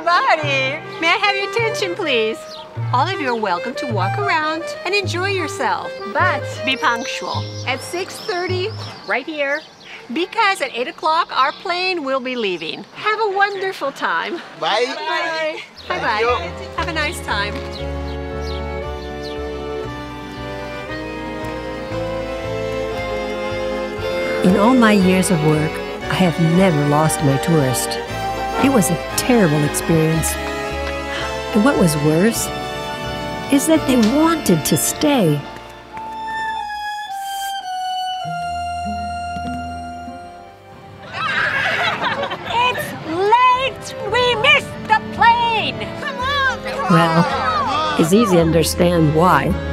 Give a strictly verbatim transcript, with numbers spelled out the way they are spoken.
Buddy, may I have your attention, please? All of you are welcome to walk around and enjoy yourself, but be punctual. At six thirty, right here, because at eight o'clock, our plane will be leaving. Have a wonderful time. Bye. Bye. Bye-bye. Have a nice time. In all my years of work, I have never lost my tourist. It was a terrible experience. And what was worse is that they wanted to stay. It's late! We missed the plane! Come on! Well, it's easy to understand why.